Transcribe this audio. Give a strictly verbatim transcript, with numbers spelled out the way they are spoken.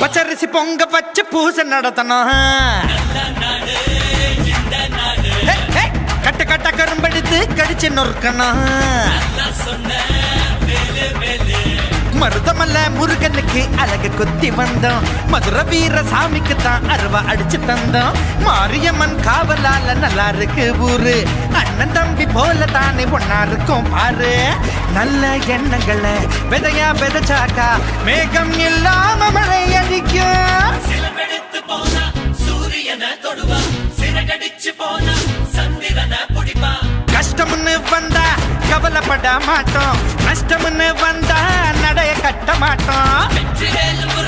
பச்சரிசி பொங்க வச்சு பூசை நடத்தணும். கட்ட கட்ட கரும்பெடுத்து கடிச்சு நொறுக்கணும். மருதமல்ல முருகனுக்கு அழகு குத்தி வந்தோம். மதுர வீர சாமிக்கு தான் அருவா அடிச்சு தந்தோம். மாரியம்மன் காவலால நல்லா இருக்கு ஊரு. அண்ணன் தம்பி போல தானே ஒன்னா இருக்கும் பாரு. நல்ல எண்ணங்களை விதையா விதைச்சாக்கா மேகம் இல்லாம மழை அடிக்கும். சிலமெடுத்து போனா சூரியனை தொடுவா, சிறகடிச்சு போனா சந்திரனை புடிப்பா. கஷ்டம்னு வந்தா கவலைப்பட மாட்டோம். நஷ்டம்னு வந்தா நடைய கட்ட மாட்டோம்.